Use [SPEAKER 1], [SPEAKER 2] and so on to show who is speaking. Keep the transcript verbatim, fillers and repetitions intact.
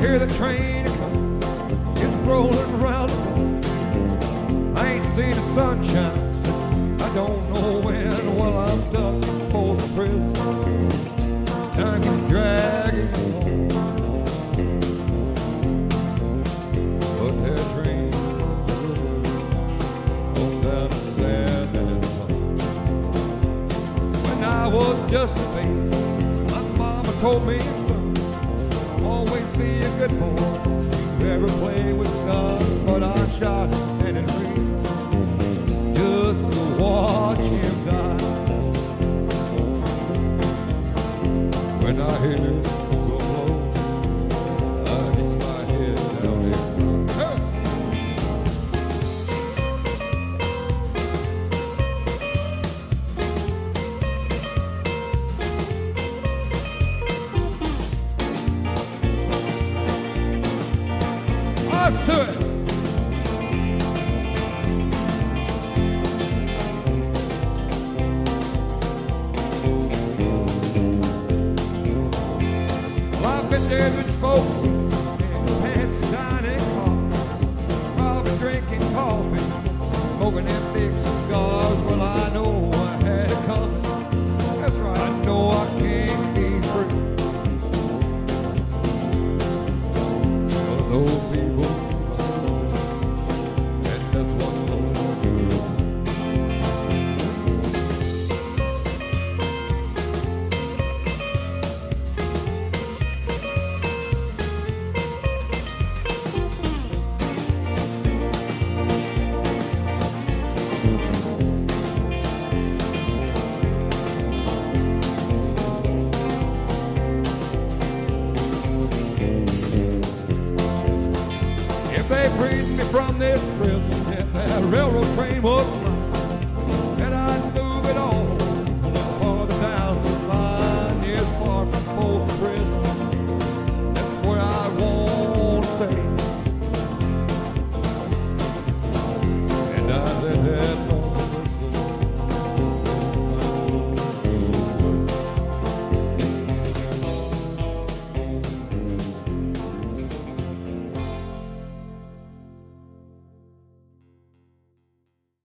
[SPEAKER 1] hear the train come, it's rolling around the corner. I ain't seen the sunshine since I don't know when. Well, I'm stuck in Folsom prison. Time keeps dragging me home. But that train goes down to San Antonio. When I was just a baby, my mama told me, son, always be a good boy. You ever play with guns, but I shot and it real just to watch him die. When I hear it so low, I keep my head down and cry. Us to it. There with folks in fancy dining car, probably drinking coffee, smoking them big cigars. Well, I know I had it coming. That's right, I know I can't be free. But those people, and that's what they'll do. If they freed me from this prison, if that railroad train was running,